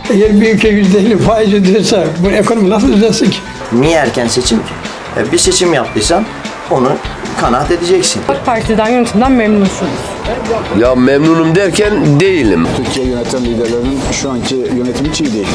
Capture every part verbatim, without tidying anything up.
Eğer bir ülke yüzde elli faiz ödüyorsa bu ekonomi nasıl düzelsin ki? Niye erken seçim ki? Bir seçim yaptıysan onu kanaat edeceksin. AK Parti'den, yönetimden memnunsunuz. Ya memnunum derken değilim. Türkiye yöneten liderlerin şu anki yönetimi hiç iyi değil.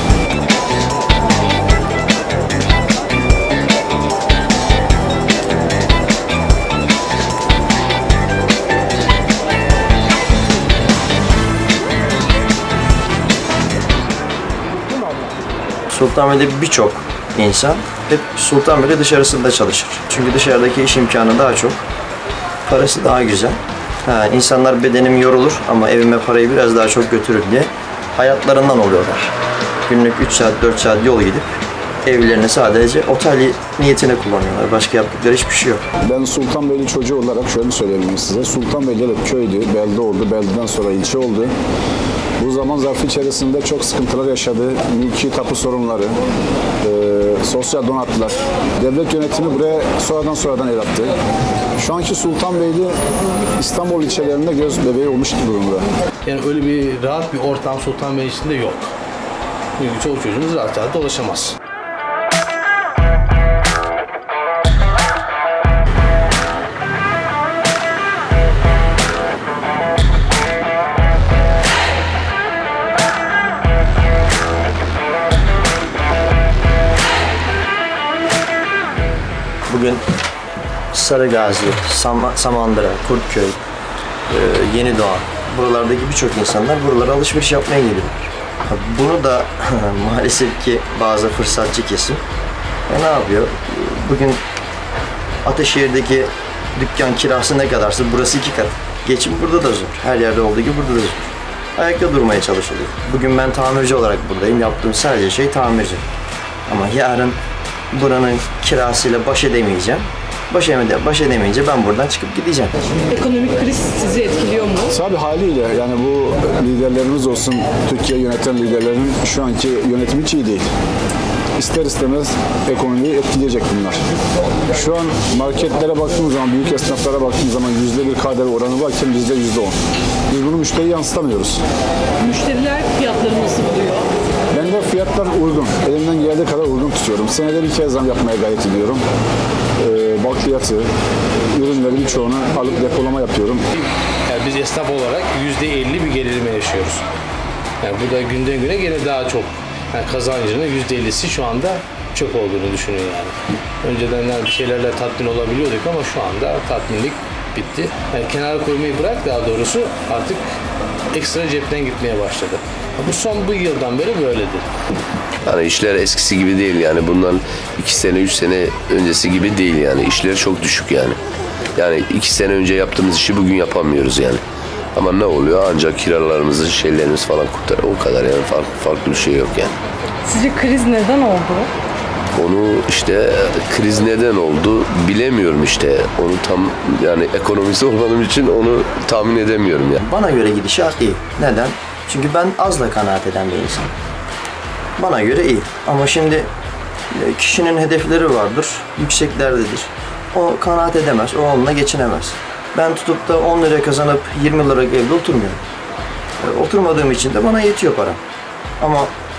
Sultanbeyli'de birçok insan hep Sultanbeyli dışarısında çalışır. Çünkü dışarıdaki iş imkanı daha çok, parası daha güzel. Ha, insanlar bedenim yorulur ama evime parayı biraz daha çok götürür diye hayatlarından oluyorlar. Günlük üç saat dört saat yol gidip evlerini sadece otel niyetine kullanıyorlar. Başka yaptıkları hiçbir şey yok. Ben Sultanbeyli çocuğu olarak şöyle söyleyebilirim size. Sultanbeyli hep köydü, belde oldu, beldeden sonra ilçe oldu. Bu zaman zarfı içerisinde çok sıkıntılar yaşadı. Mülki tapu sorunları, e, sosyal donatılar. Devlet yönetimi buraya sonradan sonradan el attı. Şu anki Sultanbeyli İstanbul ilçelerinde göz bebeği olmuş gibi durumda. Yani öyle bir rahat bir ortam Sultanbeyli içinde yok. Çünkü çoğu çocuğumuz rahat rahat dolaşamaz. Bugün Sarıgazi, Sam Samandıra, Kurtköy, e, Yenidoğan, buralardaki birçok insanlar buralara alışveriş yapmaya geliyorlar. Bunu da maalesef ki bazı fırsatçı kesim e, ne yapıyor? Bugün Ataşehir'deki dükkan kirası ne kadarsa burası iki kat. Geçim burada da zor. Her yerde olduğu gibi burada da zor. Ayakta durmaya çalışılıyor. Bugün ben tamirci olarak buradayım. Yaptığım sadece şey tamirci. Ama yarın buranın kirasıyla baş edemeyeceğim. Baş, edemeyince, baş edemeyince ben buradan çıkıp gideceğim. Ekonomik kriz sizi etkiliyor mu? Tabii haliyle yani bu liderlerimiz olsun, Türkiye yöneten liderlerin şu anki yönetimi hiç iyi değil. İster istemez ekonomiyi etkileyecek bunlar. Şu an marketlere baktığımız zaman, büyük esnaflara baktığımız zaman yüzde bir K D V oranı varken bizde yüzde on. Biz bunu müşteriye yansıtamıyoruz. Müşteriler fiyatları nasıl buluyor? Ben de fiyatlar uygun. Elimden geldiği kadar uygun tutuyorum. Senede bir kez zam yapmaya gayret ediyorum. Ee, bakliyatı, ürünlerin birçoğunu alıp depolama yapıyorum. Yani biz esnaf olarak yüzde elli bir gerilime yaşıyoruz. Yani bu da günden güne gene daha çok. Yani kazancının yüzde ellisi şu anda çöp olduğunu düşünüyor yani. Önceden bir şeylerle tatmin olabiliyorduk ama şu anda tatminlik bitti. Yani kenara koymayı bırak, daha doğrusu artık ekstra cepten gitmeye başladı. Bu son bu yıldan beri böyledir. Yani işler eskisi gibi değil yani bundan iki sene üç sene öncesi gibi değil yani işler çok düşük yani. Yani iki sene önce yaptığımız işi bugün yapamıyoruz yani. Ama ne oluyor? Ancak kiralarımızı, şeylerimiz falan kurtarıyor. O kadar yani farklı, farklı bir şey yok yani. Sizce kriz neden oldu? Onu işte kriz neden oldu bilemiyorum işte. Onu tam yani ekonomisi olmadığım için onu tahmin edemiyorum yani. Bana göre gidişat iyi. Neden? Çünkü ben azla kanaat eden bir insanım. Bana göre iyi. Ama şimdi kişinin hedefleri vardır, yükseklerdedir. O kanaat edemez, o onunla geçinemez. Ben tutup da on lira kazanıp yirmi lira evde oturmuyorum. Oturmadığım için de bana yetiyor param. Ama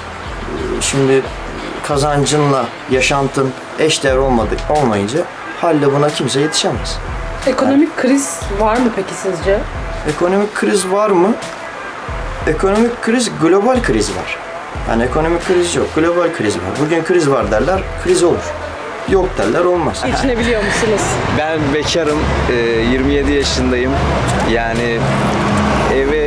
şimdi kazancınla yaşantın eşdeğer olmadık olmayınca halde buna kimse yetişemez. Ekonomik yani. Kriz var mı peki sizce? Ekonomik kriz var mı? Ekonomik kriz, global kriz var. Yani ekonomik kriz yok, global kriz var. Bugün kriz var derler, kriz olur. Yok derler, olmaz. Geçinebiliyor musunuz? Ben bekarım, yirmi yedi yaşındayım. Yani eve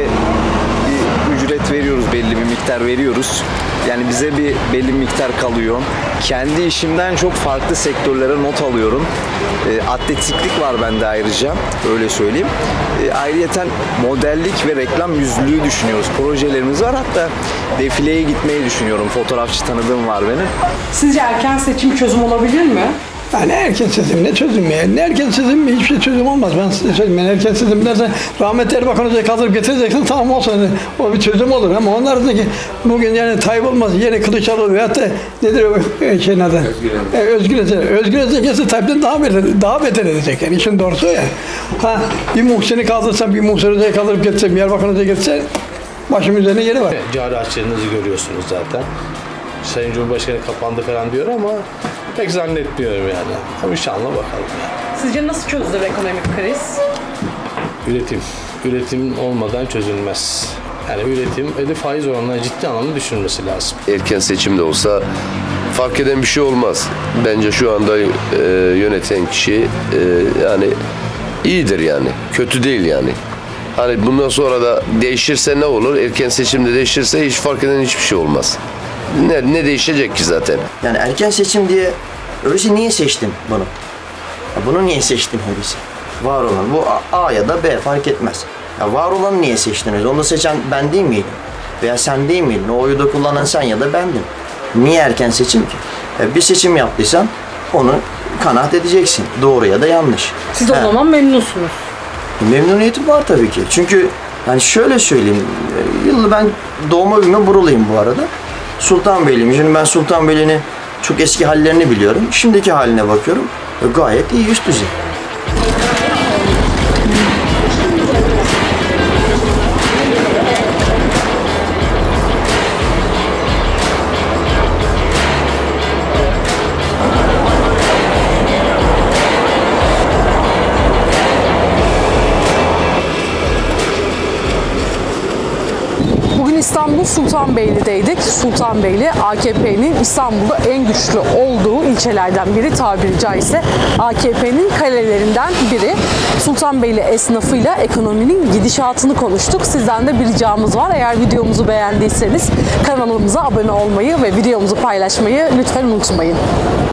bir ücret veriyoruz, belli bir miktar veriyoruz. Yani bize bir belli bir miktar kalıyor. Kendi işimden çok farklı sektörlere not alıyorum. Atletiklik var bende ayrıca, öyle söyleyeyim. Ayrıyeten modellik ve reklam yüzlülüğü düşünüyoruz. Projelerimiz var, hatta defileye gitmeyi düşünüyorum. Fotoğrafçı tanıdığım var benim. Sizce erken seçim çözüm olabilir mi? Yani erken seçim ne çözüm ya? Ne erken seçim mi? Hiçbir şey çözüm olmaz. Ben size söyleyeyim. Yani erken seçim dersen rahmetli Erbakan Hoca'yı kaldırıp getireceksin, tamam olsun. O bir çözüm olur ama onlardaki bugün yani Tayyip olmaz, yeni Kılıçdaroğlu veyahut da nedir o şey neden? Özgür Özel. Özgür Özel gelse Tayyip'ten daha beter, daha beter edecek yani. İşin doğrusu ya. Ha, bir Muhsin'i kaldırsan, bir Muhsin Hoca'yı kaldırıp getirsem, bir Erbakan Hoca'yı getirsen başımın üzerine yeri var. Cari açığınızı görüyorsunuz zaten. Sayın Cumhurbaşkanı kapandı falan diyor ama pek zannetmiyorum yani. Ama inşallah bakalım yani. Sizce nasıl çözülür ekonomik kriz? Üretim. Üretim olmadan çözülmez. Yani üretim ve de faiz oranlarını ciddi anlamda düşürülmesi lazım. Erken seçim de olsa fark eden bir şey olmaz. Bence şu anda e, yöneten kişi e, yani iyidir yani. Kötü değil yani. Hani bundan sonra da değişirse ne olur? Erken seçimde değişirse hiç fark eden hiçbir şey olmaz. Ne, ne değişecek ki zaten? Yani erken seçim diye öyleyse niye seçtin bunu? Ya bunu niye seçtin öyleyse? Var olan bu A, A ya da B fark etmez. Ya var olanı niye seçtiniz? Onu seçen ben değil miydim? Veya sen değil miydin? O oyu da kullanan sen ya da bendim. Niye erken seçim ki? Ya bir seçim yaptıysan onu kanaat edeceksin. Doğru ya da yanlış. Siz o Ha. zaman memnunsunuz. Memnuniyetim var tabii ki. Çünkü yani şöyle söyleyeyim. Yıllı ben doğma büyüme buralıyım bu arada. Sultanbeyliyim. Şimdi ben Sultanbeyli'nin çok eski hallerini biliyorum. Şimdiki haline bakıyorum. E, gayet iyi, üst düzey. Bugün İstanbul Sultanbeyli'deydik. Sultanbeyli A K P'nin İstanbul'da en güçlü olduğu ilçelerden biri, tabiri caizse A K P'nin kalelerinden biri. Sultanbeyli esnafıyla ekonominin gidişatını konuştuk. Sizden de bir ricamız var. Eğer videomuzu beğendiyseniz kanalımıza abone olmayı ve videomuzu paylaşmayı lütfen unutmayın.